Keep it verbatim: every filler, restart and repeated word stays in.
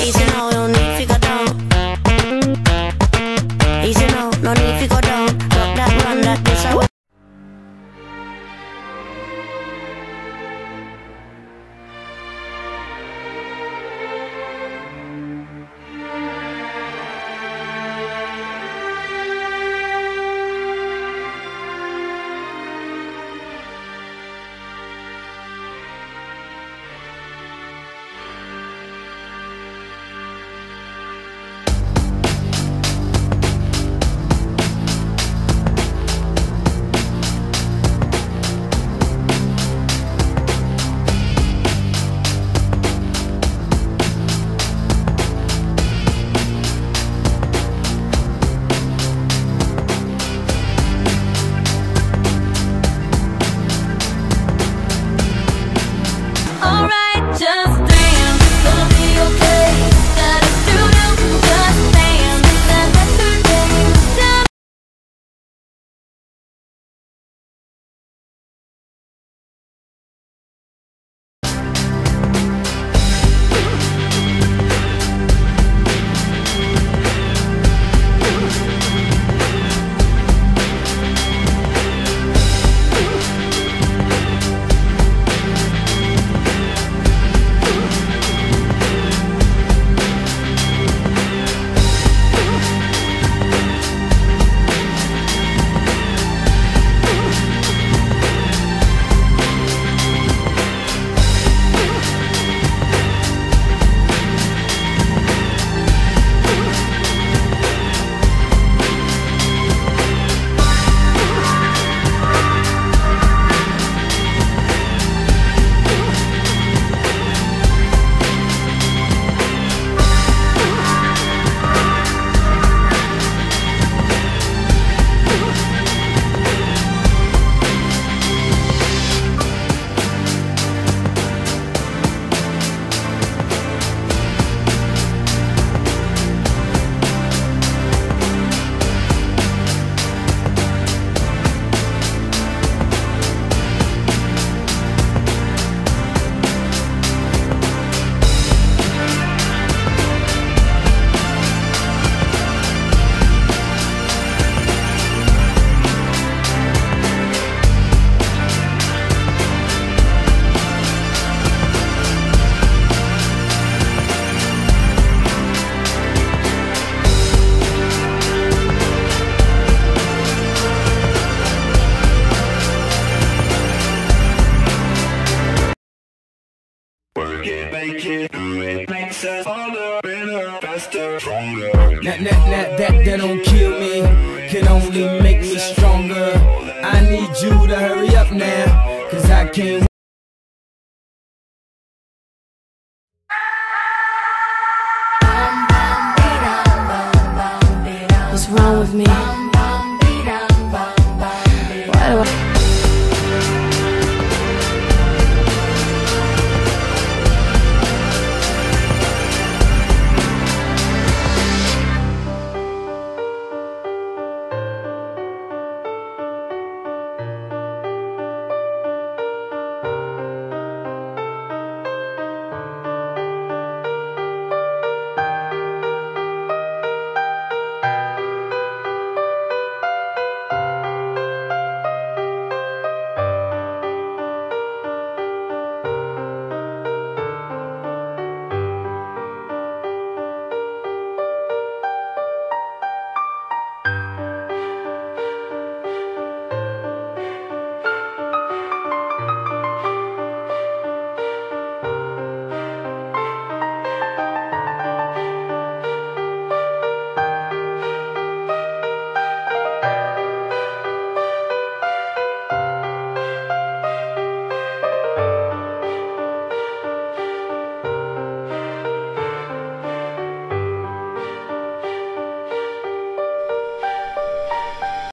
Easy now, no need to go down. Easy now, no need to go down. Rock that run, that this I will. That, that, that, that, that don't kill me, can only make me stronger. I need you to hurry up now, cause I can't. What's wrong with me?